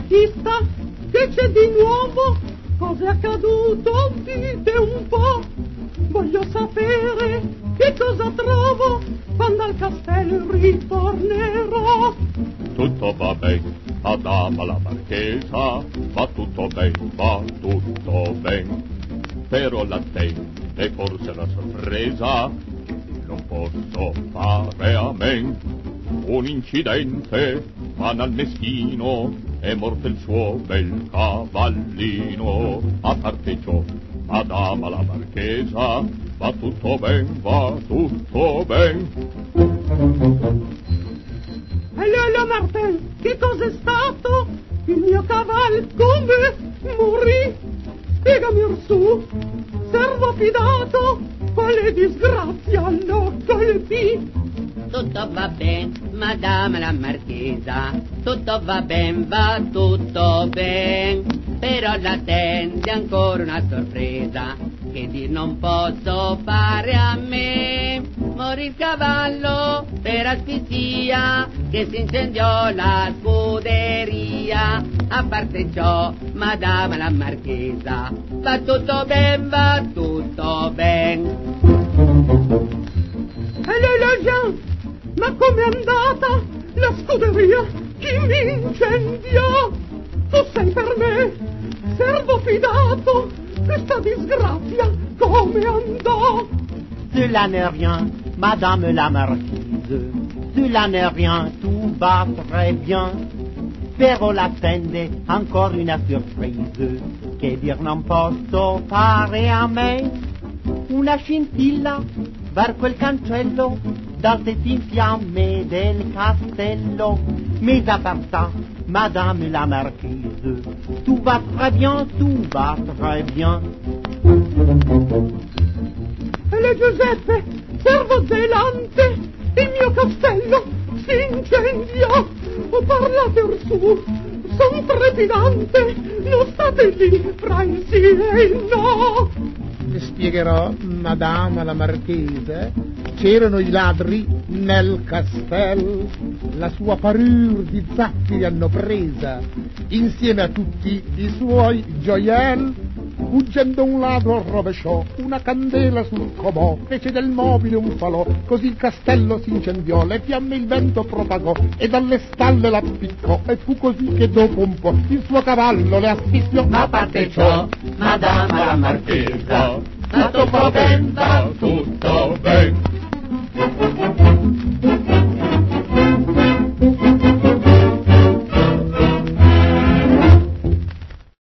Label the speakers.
Speaker 1: Battista, che c'è di nuovo? Cos'è accaduto? Dite un po'. Voglio sapere che cosa trovo quando al castello ritornerò.
Speaker 2: Tutto va bene, madama la marchesa, va tutto bene, però l'attende forse la sorpresa, non posso fare a men. Un incidente, al meschino, è morto il suo bel cavallino. A parte ciò, madama la marchesa, va tutto ben.
Speaker 1: Allora Martel, che cos'è stato? Il mio cavallo come morì? Spiegami orsù, servo fidato, quale disgrazia lo colpì?
Speaker 3: Tutto va ben, madama la marchesa, tutto va ben, va tutto ben, però l'attende ancora una sorpresa, che dir non posso fare a me. Morì il cavallo per asfissia, che si incendiò la scuderia. A parte ciò, madama la marchesa, va tutto ben, va tutto ben.
Speaker 1: E lei la Jean, ma com'è andata la scuderia? Chi mi incendiò? Tu sei per me servo fidato, questa disgrazia come andò?
Speaker 4: Cela n'est rien, madame la marquise, cela n'est rien, tout va très bien. Però l'attende ancora una sorpresa, che dir non posso fare a me. Una scintilla varco il cancello, dal tetto in fiamme del castello. Mais à part ça, madame la marquise, tout va très bien, tout va très bien.
Speaker 1: E le Giuseppe, servo zelante, il mio castello si incendiò. Oh, parlate orsù, son trepidante, non state lì fra il sì e il no.
Speaker 5: Le spiegherò, madama la marchesa, c'erano i ladri nel castello, la sua parure di zaffiri hanno presa, insieme a tutti i suoi gioielli. Fuggendo un ladro rovesciò una candela sul comò, fece del mobile un falò, così il castello si incendiò, le fiamme il vento propagò e dalle stalle l'appiccò, e fu così che dopo un po' il suo cavallo le asfissiò.
Speaker 3: Ma a parte ciò, madama la marchesa, va tutto ben, va tutto ben.